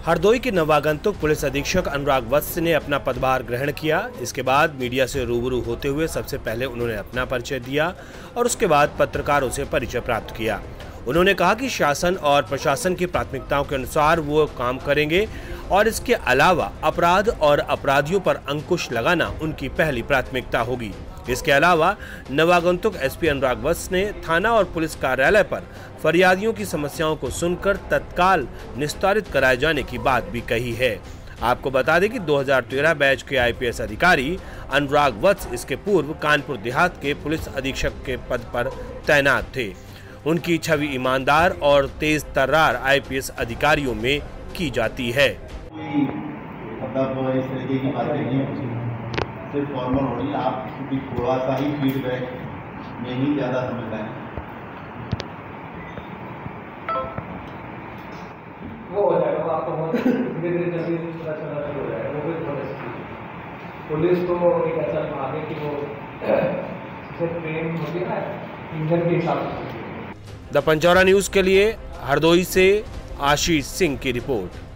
हरदोई के नवागंतुक पुलिस अधीक्षक अनुराग वत्स ने अपना पदभार ग्रहण किया। इसके बाद मीडिया से रूबरू होते हुए सबसे पहले उन्होंने अपना परिचय दिया और उसके बाद पत्रकारों से परिचय प्राप्त किया। उन्होंने कहा कि शासन और प्रशासन की प्राथमिकताओं के अनुसार वो काम करेंगे और इसके अलावा अपराध और अपराधियों पर अंकुश लगाना उनकी पहली प्राथमिकता होगी। इसके अलावा नवागंतुक एसपी अनुराग वत्स ने थाना और पुलिस कार्यालय पर फरियादियों की समस्याओं को सुनकर तत्काल निस्तारित कराए जाने की बात भी कही है। आपको बता दें कि 2013 बैच के आईपीएस अधिकारी अनुराग वत्स इसके पूर्व कानपुर देहात के पुलिस अधीक्षक के पद पर तैनात थे। उनकी छवि ईमानदार और तेज तर्रार आईपीएस अधिकारियों में की जाती है। मतलब इस तरीके की बातें नहीं सिर्फ फॉर्मल हो रही, आप थोड़ा सा ही फीडबैक में ही ज़्यादा समझ पाएँ। वो हो जाएगा, आपको बहुत धीरे-धीरे जल्दी पता चलना शुरू हो जाएगा। वो भी थोड़ा पुलिस को एक ऐसा भाग है कि वो सिर्फ ट्रेन होती है ना, इंजन के हिसाब से। द पंचौरा न्यूज़ के लिए हरदोई से आशीष सिंह की रिपोर्ट।